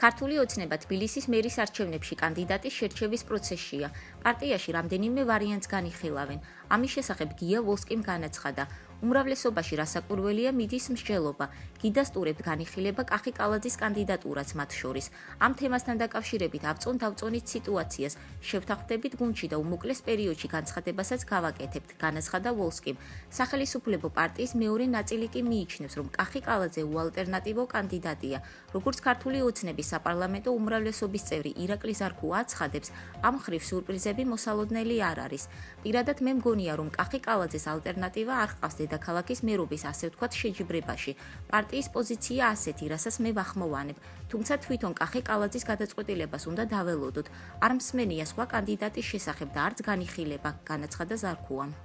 ქართული ოცნება თბილისის მერის არჩევნებში კანდიდატის შერჩევის პროცესშია. პარტიაში რამდენიმე ვარიანტს განიხილავენ. ამის შესახებ გია ვოლსკიმ განაცხადა. უმრავლესობაში რასაკვირველია მიდის მსჯელობა. გიდა სტურებთ განიხილება კახი კალაძის კანდიდატურაც მათ შორის. ამ თემასთან დაკავშირებით ავწონ-დავწონით სიტუაციას შევთანხმდებით გუნდში და უმოკლეს პერიოდში განცხადებასაც გავაკეთებთ, განაცხადა ვოლსკიმ. სახელმწიფო პარტიის მეორე ნაწილი კი მიიჩნევს, რომ კახი კალაძე უალტერნატივო კანდიდატია. როგორც ქართული ოცნების საპარლამენტო უმრავლესობის წევრი ირაკლი ზარქუა აცხადებს, ამ მხრივ სიურპრიზები მოსალოდნელი არ არის. პირადად მე მგონია, რომ კახი კალაძეს ალტერნატივა არ ჰყავს დედაქალაქის მერობის ასე ვთქვათ შეჯიბრებაში. პარტიის პოზიცია ასეთი, რასაც მე ვახმოვანებ. თუმცა თვითონ კახი კალაძის გადაწყვეტილებას უნდა დაველოდოთ. არ მსმენია სხვა კანდიდატის შესახებ და არც განიხილება, განაცხადა ზარქუამ.